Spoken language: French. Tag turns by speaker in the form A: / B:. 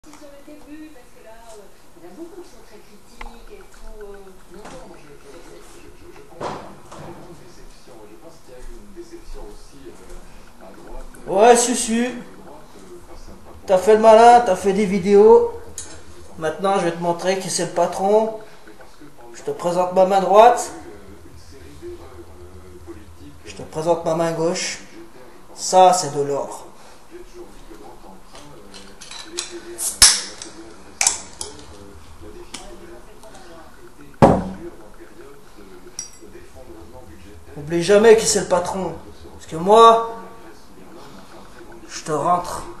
A: Sur le début, parce que là, il y en a beaucoup qui sont très critiques et tout.
B: Non, non, moi je comprends une déception. Je pense qu'il y a eu une déception aussi à droite.
C: Ouais, Susu,
B: Face à un patron.
C: t'as fait le malin, t'as fait des vidéos. Maintenant, je vais te montrer qui c'est le patron. Je te présente ma main droite.
B: Une série d'erreurs politiques.
C: Je te présente ma main gauche. Ça, c'est de l'or.
B: J'ai toujours dit que le grand emprunt, les TVA, la TVA des restaurateurs, la difficulté était dure en période d'effondrement budgétaire.
C: N'oublie jamais qui c'est le patron. Parce que moi, je te rentre